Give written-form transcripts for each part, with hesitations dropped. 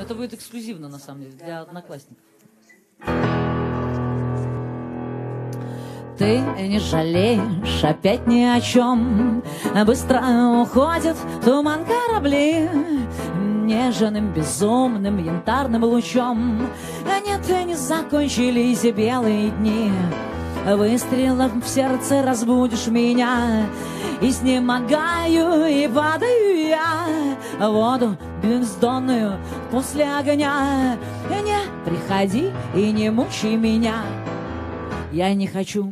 это будет эксклюзивно, на самом деле, для одноклассников. Ты не жалеешь опять ни о чем. Быстро уходит туман корабли нежным, безумным, янтарным лучом. Нет, не закончились белые дни. Выстрелом в сердце разбудишь меня. Изнемогаю и падаю я в воду бездонную после огня. Не приходи и не мучай меня. Я не хочу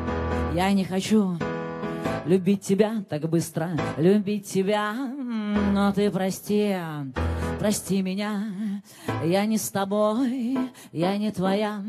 любить тебя так быстро, любить тебя. Но ты прости меня. Я не с тобой, я не твоя.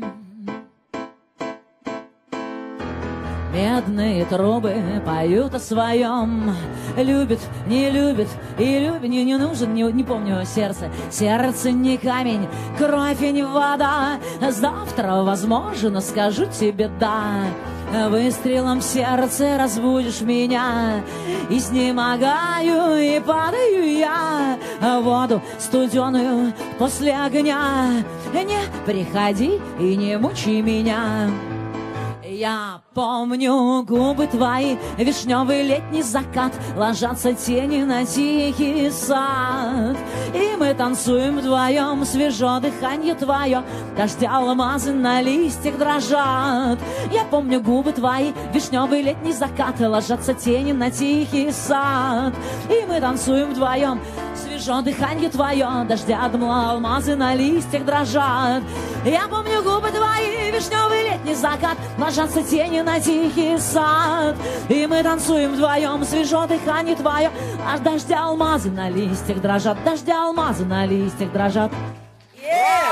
Медные трубы поют о своем. Любит, не любит, и любит, не нужен, не помню, сердце. Сердце не камень, кровь и не вода. Завтра, возможно, скажу тебе да. Выстрелом в сердце разбудишь меня. Изнемогаю и падаю я в воду студеную после огня. Не приходи и не мучай меня. Я помню губы твои, вишневый летний закат, ложатся тени на тихий сад. И мы танцуем вдвоем, свежо дыханье твое, дождя алмазы на листьях дрожат. Я помню губы твои, вишневый летний закат, ложатся тени на тихий сад. И мы танцуем вдвоем, свежо дыханье твое, дождя алмазы на листьях дрожат. Я помню губы твои, вишневый летний закат, ложатся тени на тихий сад. И мы танцуем вдвоем, свежо дыханье твое, аж дождя алмазы на листьях дрожат, дождя алмазы на листьях дрожат. Yeah!